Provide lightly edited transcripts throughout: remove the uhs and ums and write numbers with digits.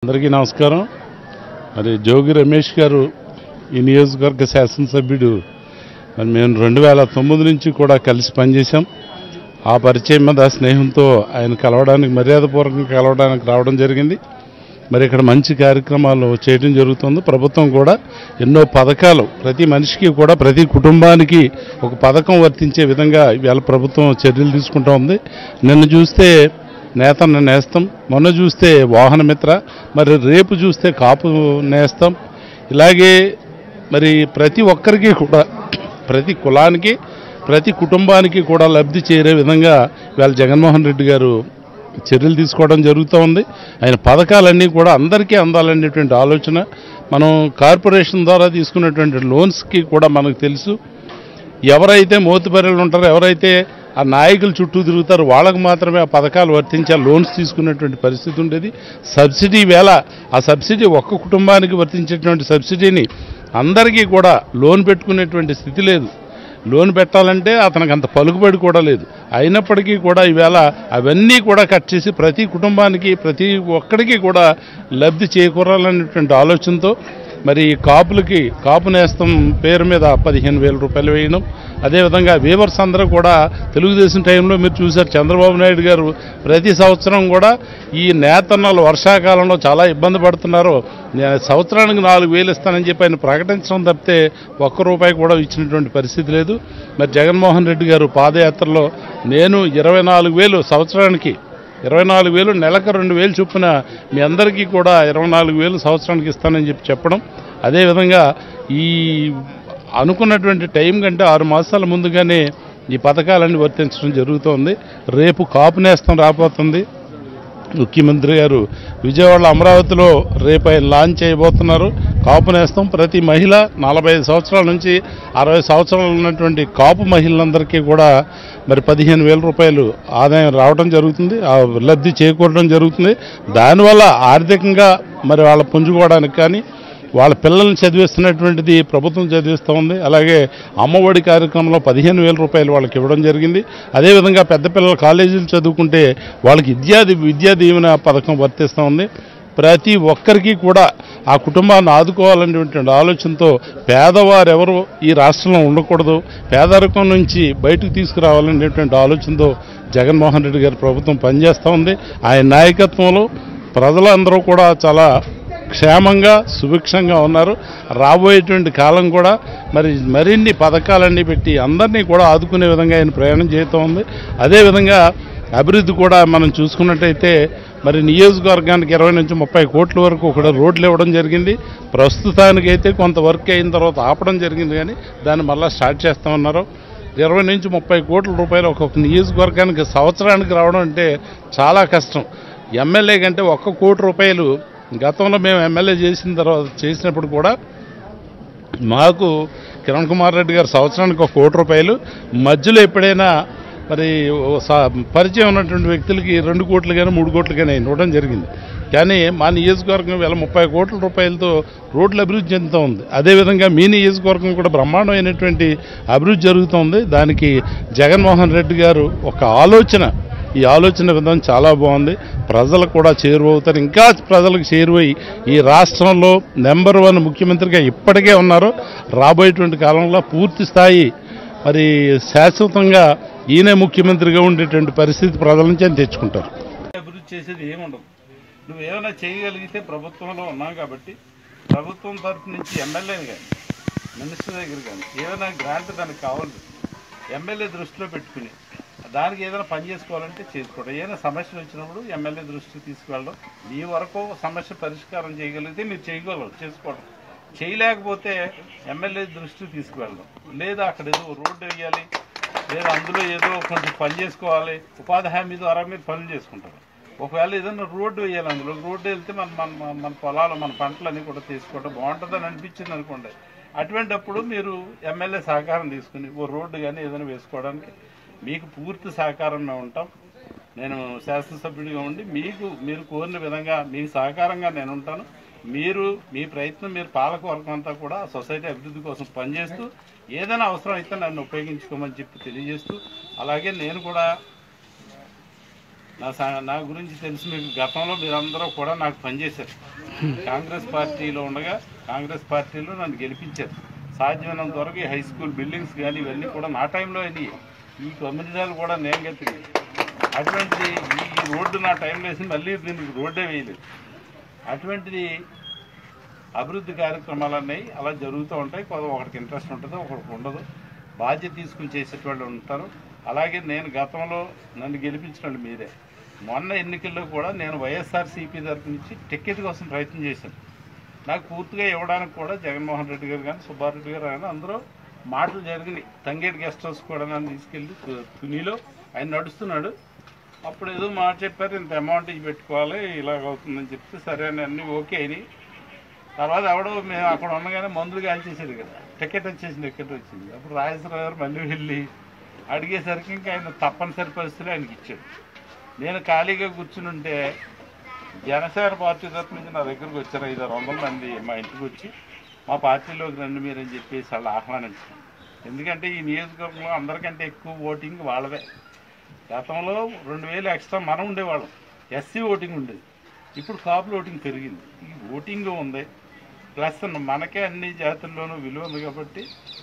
అందరికీ నమస్కారం. మరి జోగి రమేష్ గారు ఈ నియోజకవర్గ శాసనసభ్యుడు. మరి మేము 2009 నుంచి కూడా కలిసి పనిచేశాం. ఆ పరిచయం మీద స్నేహంతో ఆయన కలవడానికి మర్యాదపూర్వకంగా కలవడానికి రావడం జరిగింది. మరి ఇక్కడ మంచి కార్యక్రమాలు చేయడం జరుగుతుంది. ప్రభుత్వం కూడా ఎన్నో పథకాలు ప్రతి మనిషికి కూడా ప్రతి కుటుంబానికి ఒక పథకం వర్తించే విధంగా ఇవాళ ప్రభుత్వం చర్యలు తీసుకుంటూ ఉంది. నిన్న చూస్తే నేతన్న నేస్తం, మొన్న చూస్తే వాహన మిత్ర, మరి రేపు చూస్తే కాపు నేస్తం. ఇలాగే మరి ప్రతి ఒక్కరికి కూడా ప్రతి కులానికి ప్రతి కుటుంబానికి కూడా లబ్ధి చేరే విధంగా ఇవాళ జగన్మోహన్ రెడ్డి గారు చర్యలు తీసుకోవడం జరుగుతూ ఉంది. ఆయన పథకాలన్నీ కూడా అందరికీ అందాలనేటువంటి ఆలోచన. మనం కార్పొరేషన్ ద్వారా తీసుకున్నటువంటి లోన్స్కి కూడా మనకు తెలుసు, ఎవరైతే మోతుబర్రెలు ఉంటారో, ఎవరైతే ఆ నాయకులు చుట్టూ తిరుగుతారో వాళ్ళకు మాత్రమే ఆ పథకాలు వర్తించే లోన్స్ తీసుకునేటువంటి పరిస్థితి ఉండేది. సబ్సిడీ వేళ ఆ సబ్సిడీ ఒక్క కుటుంబానికి వర్తించేటువంటి సబ్సిడీని అందరికీ కూడా లోన్ పెట్టుకునేటువంటి స్థితి లేదు. లోన్ పెట్టాలంటే అతనికి అంత పలుకుబడి కూడా లేదు. అయినప్పటికీ కూడా ఈవేళ అవన్నీ కూడా కట్ చేసి ప్రతి కుటుంబానికి ప్రతి ఒక్కడికి కూడా లబ్ధి చేకూరాలనేటువంటి ఆలోచనతో మరి కాపులకి కాపు నేస్తం పేరు మీద 15,000 రూపాయలు వేయడం. అదేవిధంగా వీవర్స్ అందరూ కూడా తెలుగుదేశం టైంలో మీరు చూశారు, చంద్రబాబు నాయుడు గారు ప్రతి సంవత్సరం కూడా ఈ నేతన్నలు వర్షాకాలంలో చాలా ఇబ్బంది పడుతున్నారు, సంవత్సరానికి 4,000 ఇస్తానని చెప్పి ఆయన ప్రకటించడం తప్పితే ₹1 కూడా ఇచ్చినటువంటి పరిస్థితి లేదు. మరి జగన్మోహన్ రెడ్డి గారు పాదయాత్రలో నేను 24,000 సంవత్సరానికి 24,000 నెలకు 2,000 చొప్పున మీ అందరికీ కూడా 24,000 సంవత్సరానికి ఇస్తానని చెప్పడం. అదేవిధంగా ఈ అనుకున్నటువంటి టైం కంటే 6 మాసాల ముందుగానే ఈ పథకాలన్నీ వర్తించడం జరుగుతోంది. రేపు కాపు నేస్తం రాబోతుంది. ముఖ్యమంత్రి గారు విజయవాడలో అమరావతిలో రేపు ఆయన లాంచ్ చేయబోతున్నారు. కాపు నేస్తం ప్రతి మహిళ 45 సంవత్సరాల నుంచి 60 సంవత్సరాలు ఉన్నటువంటి కాపు మహిళలందరికీ కూడా మరి 15,000 రూపాయలు ఆదాయం రావడం జరుగుతుంది, ఆ లబ్ధి చేకూరడం జరుగుతుంది. దానివల్ల ఆర్థికంగా మరి వాళ్ళ పుంజుకోవడానికి కానీ వాళ్ళ పిల్లల్ని చదివిస్తున్నటువంటిది ప్రభుత్వం చదివిస్తూ ఉంది. అలాగే అమ్మఒడి కార్యక్రమంలో 15,000 రూపాయలు వాళ్ళకి ఇవ్వడం జరిగింది. అదేవిధంగా పెద్ద పిల్లలు కాలేజీలు చదువుకుంటే వాళ్ళకి విద్యా దీవెన పథకం వర్తిస్తూ ఉంది. ప్రతి ఒక్కరికి కూడా ఆ కుటుంబాన్ని ఆదుకోవాలనేటువంటి ఆలోచనతో పేదవారు ఎవరు ఈ రాష్ట్రంలో ఉండకూడదు, పేదరికం నుంచి బయటకు తీసుకురావాలనేటువంటి ఆలోచనతో జగన్మోహన్ రెడ్డి గారి ప్రభుత్వం పనిచేస్తూ ఉంది. ఆయన నాయకత్వంలో ప్రజలందరూ కూడా చాలా క్షేమంగా సుభిక్షంగా ఉన్నారు. రాబోయేటువంటి కాలం కూడా మరిన్ని పథకాలన్నీ పెట్టి అందరినీ కూడా ఆదుకునే విధంగా ఆయన ప్రయాణం చేస్తూ ఉంది. అదేవిధంగా అభివృద్ధి కూడా మనం చూసుకున్నట్టయితే మరి నియోజకవర్గానికి 20 నుంచి 30 కోట్ల వరకు కూడా రోడ్లు ఇవ్వడం జరిగింది. ప్రస్తుతానికైతే కొంత వర్క్ అయిన తర్వాత ఆపడం జరిగింది, కానీ దాన్ని మళ్ళీ స్టార్ట్ చేస్తామన్నారు. 20 నుంచి 30 కోట్ల రూపాయలు ఒక్కొక్క నియోజకవర్గానికి సంవత్సరానికి రావడం అంటే చాలా కష్టం. ఎమ్మెల్యే కంటే ₹1 కోటి గతంలో మేము ఎమ్మెల్యే చేసినప్పుడు కూడా మాకు కిరణ్ కుమార్ రెడ్డి గారు సంవత్సరానికి ₹1 కోటి, మధ్యలో ఎప్పుడైనా మరి పరిచయం ఉన్నటువంటి వ్యక్తులకి 2 కోట్లు కానీ 3 కోట్లు కానీ ఇవ్వడం జరిగింది. కానీ మా నియోజకవర్గం వేళ ₹30 కోట్లతో రోడ్లు అభివృద్ధి చెందుతూ ఉంది. అదేవిధంగా మీ నియోజకవర్గం కూడా బ్రహ్మాండమైనటువంటి అభివృద్ధి జరుగుతుంది. దానికి జగన్మోహన్ రెడ్డి గారు ఒక ఈ ఆలోచన విధానం చాలా బాగుంది. ప్రజలు కూడా చేరువవుతారు, ఇంకా ప్రజలకు చేరువై ఈ రాష్ట్రంలో నెంబర్ 1 ముఖ్యమంత్రిగా ఇప్పటికే ఉన్నారు. రాబోయేటువంటి కాలంలో పూర్తి స్థాయి మరి శాశ్వతంగా ఈయనే ముఖ్యమంత్రిగా ఉండేటువంటి పరిస్థితి ప్రజల నుంచి ఆయన తెచ్చుకుంటారు. అభివృద్ధి చేసేది ఏముండదు. నువ్వేమైనా చేయగలిగితే ప్రభుత్వంలో ఉన్నావు కాబట్టి ప్రభుత్వం తరఫు నుంచి ఎమ్మెల్యేని కానీ మినిస్టర్ దగ్గర కానీ ఏమైనా గ్రాంట్ దానికి కావాలి, ఎమ్మెల్యే దృష్టిలో పెట్టుకుని దానికి ఏదైనా పని చేసుకోవాలంటే చేసుకోవడం. ఏదైనా సమస్యలు వచ్చినప్పుడు ఎమ్మెల్యే దృష్టికి తీసుకువెళ్ళడం. మీ వరకు సమస్య పరిష్కారం చేయగలిగితే మీరు చేసుకోవడం. చేయలేకపోతే ఎమ్మెల్యే దృష్టికి తీసుకువెళ్ళడం, లేదా అక్కడ ఏదో రోడ్డు వేయాలి, లేదా అందులో ఏదో కొంచెం పని చేసుకోవాలి, ఉపాధి హామీ ద్వారా మీరు పనులు చేసుకుంటారు. ఒకవేళ ఏదైనా రోడ్డు వేయాలి, అందులో రోడ్డు వెళ్తే మన పొలాలు మన పంటలన్నీ కూడా తీసుకోవడం బాగుంటుందని అనిపించింది అనుకోండి. అటువంటిప్పుడు మీరు ఎమ్మెల్యే సహకారం తీసుకుని ఓ రోడ్డు కానీ ఏదైనా వేసుకోవడానికి మీకు పూర్తి సహకారం మేము ఉంటాం. నేను శాసనసభ్యుడిగా ఉండి మీరు కోరిన విధంగా మీకు సహకారంగా నేను ఉంటాను. మీ ప్రయత్నం మీరు పాలకవర్గం అంతా కూడా సొసైటీ అభివృద్ధి కోసం పనిచేస్తూ ఏదైనా అవసరం అయితే నన్ను ఉపయోగించుకోమని చెప్పి తెలియజేస్తూ, అలాగే నేను కూడా నా గురించి తెలిసి మీకు గతంలో మీరందరూ కూడా నాకు పనిచేశారు. కాంగ్రెస్ పార్టీలో ఉండగా కాంగ్రెస్ పార్టీలో నన్ను గెలిపించారు. సాధ్యమైనంత వరకు ఈ హై స్కూల్ బిల్డింగ్స్ కానీ ఇవన్నీ కూడా నా టైంలో అయినాయి. ఈ కమ్యూనిటీలు కూడా నేను గెలిచింది. అటువంటిది ఈ రోడ్డు నా టైంలో వేసి మళ్ళీ దీనికి రోడ్డే వేయలేదు. అటువంటిది అభివృద్ధి కార్యక్రమాలు అన్నీ అలా జరుగుతూ ఉంటాయి. ఒకరికి ఇంట్రెస్ట్ ఉంటుంది, ఒకరికి ఉండదు. బాధ్యత తీసుకుని చేసేటోళ్ళు ఉంటారు. అలాగే నేను గతంలో నన్ను గెలిపించిన వాళ్ళు మీరే. మొన్న ఎన్నికల్లో కూడా నేను వైఎస్ఆర్సీపీ తరఫు నుంచి టికెట్ కోసం ప్రయత్నం చేశాను. నాకు పూర్తిగా ఇవ్వడానికి కూడా జగన్మోహన్ రెడ్డి గారు కానీ సుబ్బారెడ్డి గారు కానీ అందరూ మాటలు జరిగినాయి. తంగేటి గెస్ట్ హౌస్ కూడా నన్ను తీసుకెళ్ళి తునిలో ఆయన నడుస్తున్నాడు. అప్పుడు ఏదో మాట చెప్పారు, ఇంత అమౌంట్ ఇవి పెట్టుకోవాలి, ఇలాగ అవుతుందని చెప్తే సరే అని అన్నీ ఓకే అయినాయి. తర్వాత ఎవడో మేము అక్కడ ఉండగానే మందులు కాల్చేసేది కదా, టికెట్ వచ్చింది. అప్పుడు రాజేశ్వరరావు గారు మళ్ళీ వెళ్ళి అడిగేసరికి ఇంకా ఆయన తప్పనిసరి పరిస్థితులు ఆయనకి ఇచ్చాడు. నేను ఖాళీగా కూర్చుని ఉంటే జనసేన పార్టీ తరఫు నుంచి నా దగ్గరకు వచ్చారు 500 మంది మా ఇంటికి వచ్చి మా పార్టీలోకి రండి మీరని చెప్పేసి వాళ్ళు ఆహ్వానించారు. ఎందుకంటే ఈ నియోజకవర్గంలో అందరికంటే ఎక్కువ ఓటింగ్ వాళ్ళదే. గతంలో 2000 ఎక్స్ట్రా మనం ఉండేవాళ్ళం, ఎస్సీ ఓటింగ్ ఉండేది. ఇప్పుడు కాపుల ఓటింగ్ పెరిగింది. ఈ ఓటింగ్ ఉంది, ప్లస్ మనకే అన్ని జాతుల్లోనూ విలువ ఉంది. కాబట్టి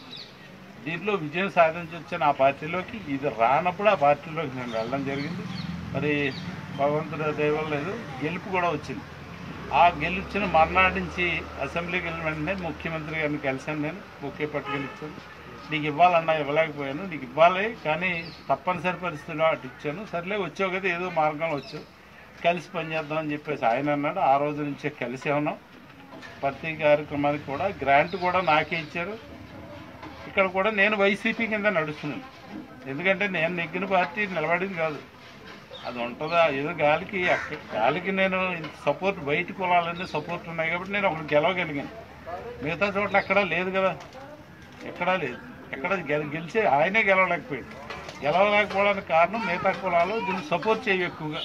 దీంట్లో విజయం సాధించొచ్చిన ఆ పార్టీలోకి, ఇది రానప్పుడు ఆ పార్టీలోకి నేను వెళ్ళడం జరిగింది. మరి భగవంతుడు దయవలేదు గెలుపు కూడా వచ్చింది. ఆ గెలిచిన మర్నాడు నుంచి అసెంబ్లీకి వెళ్ళిన వెంటనే ముఖ్యమంత్రి గారిని కలిశాను. నేను ఒకే పట్టుకెళ్ళిచ్చాను. నీకు ఇవ్వాలన్నా ఇవ్వలేకపోయాను, నీకు ఇవ్వాలి కానీ తప్పనిసరి పరిస్థితిలో అటు ఇచ్చాను. సర్లే వచ్చావు కదా, ఏదో మార్గంలో వచ్చావు, కలిసి పనిచేద్దామని చెప్పేసి ఆయన అన్నాడు. ఆ రోజు నుంచే కలిసి ఉన్నాం. ప్రతి కార్యక్రమానికి కూడా గ్రాంట్ కూడా నాకే ఇచ్చారు. ఇక్కడ కూడా నేను వైసీపీ కింద నడుస్తున్నాను. ఎందుకంటే నేను నెగ్గిన పార్టీ నిలబడింది కాదు, అది ఉంటుందా ఏదో గాలికి నేను సపోర్ట్ బయట కులాలన్నీ సపోర్ట్ ఉన్నాయి కాబట్టి నేను ఒకటి గెలవగలిగాను. మిగతా చోట్ల ఎక్కడా లేదు కదా, ఎక్కడా లేదు. ఎక్కడ గెలిచే ఆయనే గెలవలేకపోయాడు. గెలవలేకపోవడానికి కారణం మిగతా కులాలు దీన్ని సపోర్ట్ చేయవు ఎక్కువగా.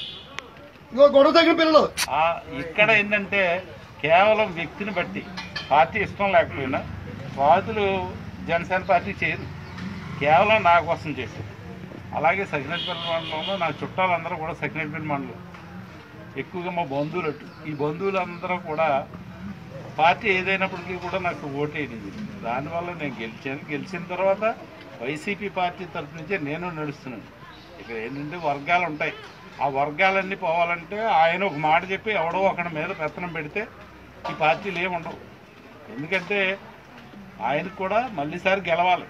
ఇక్కడ ఏంటంటే కేవలం వ్యక్తిని బట్టి పార్టీ ఇష్టం లేకపోయినా వాదులు జనసేన పార్టీ చేయరు, కేవలం నా కోసం చేశారు. అలాగే సకినేటిపల్లి మండలంలో నా చుట్టాలందరూ కూడా సకినేటిపల్లి మండలం ఎక్కువగా మా బంధువులు. ఈ బంధువులందరూ కూడా పార్టీ ఏదైనప్పటికీ కూడా నాకు ఓటేది. దానివల్ల నేను గెలిచాను. గెలిచిన తర్వాత వైసీపీ పార్టీ తరఫు నుంచే నేను నడుస్తున్నాను. ఇక్కడ ఏంటంటే వర్గాలు ఉంటాయి, ఆ వర్గాలన్నీ పోవాలంటే ఆయన ఒక మాట చెప్పి ఎవడో ఒకడి మీద పెత్తనం పెడితే ఈ పార్టీలు ఏమి ఉండవు. ఎందుకంటే ఆయనకు కూడా మళ్ళీసారి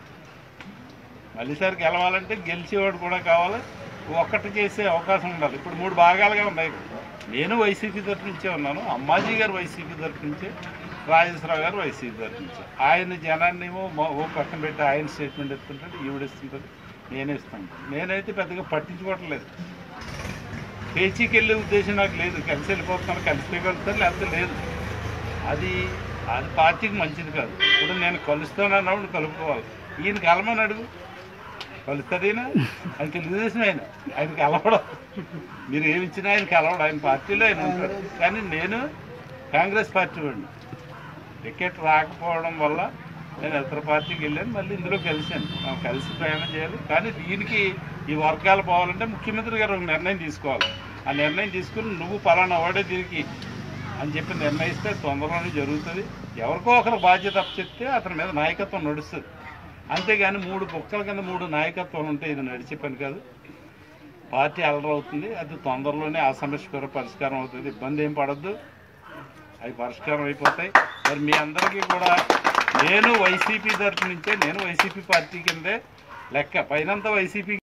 గెలవాలంటే గెలిచేవాడు కూడా కావాలి, ఒక్కటి చేసే అవకాశం ఉండాలి. ఇప్పుడు 3 భాగాలుగా ఉన్నాయి. నేను వైసీపీ తరఫు నుంచే ఉన్నాను, అమ్మాజీ గారు వైసీపీ తరఫు నుంచే, రాజేశ్వరరావు గారు వైసీపీ తరఫు నుంచే. ఆయన జనాన్నేమో ఓ పక్కన పెట్టి ఆయన స్టేట్మెంట్ ఇస్తుంటాడు, ఈవిడిస్తుంటాడు, నేనే ఇస్తాను. నేనైతే పెద్దగా పట్టించుకోవట్లేదు. పేచీకి వెళ్ళే ఉద్దేశం నాకు లేదు. కలిసి వెళ్ళిపోతున్నాను, కలిసిపోగలుగుతాను, లేకపోతే లేదు. అది పార్టీకి మంచిది కాదు. ఇప్పుడు నేను కలుస్తానన్నప్పుడు కలుపుకోవాలి. ఈయన కలమని అడుగు, కలుస్తాడైనా ఆయన తెలుగుదేశం, ఆయన కలవడం. మీరు ఏమి ఇచ్చినా ఆయన కలవడం, ఆయన పార్టీలో ఆయన ఉంటాడు. కానీ నేను కాంగ్రెస్ పార్టీ వాడిని. టికెట్ రాకపోవడం వల్ల నేను ఇతర పార్టీకి వెళ్ళాను, మళ్ళీ ఇందులో కలిశాను. కలిసి ప్రయాణం చేయాలి. కానీ దీనికి ఈ వర్గాలు పోవాలంటే ముఖ్యమంత్రి గారు ఒక నిర్ణయం తీసుకోవాలి. ఆ నిర్ణయం తీసుకుని నువ్వు పలానా వాడే దీనికి అని చెప్పి నిర్ణయిస్తే తొందరలోనే జరుగుతుంది. ఎవరికో ఒకరు బాధ్యత చెప్తే అతని మీద నాయకత్వం నడుస్తుంది. అంతేగాని 3 కుక్కల కింద 3 నాయకత్వాలు ఉంటే ఇది నడిచే పని కాదు. పార్టీ అలరవుతుంది. అది తొందరలోనే ఆ సమస్య కూడా పరిష్కారం అవుతుంది. ఇబ్బంది ఏం పడద్దు, అవి పరిష్కారం అయిపోతాయి. మరి మీ అందరికీ కూడా నేను వైసీపీ తరఫు నుంచే, నేను వైసీపీ పార్టీ కిందే లెక్క, పైనంతా వైసీపీ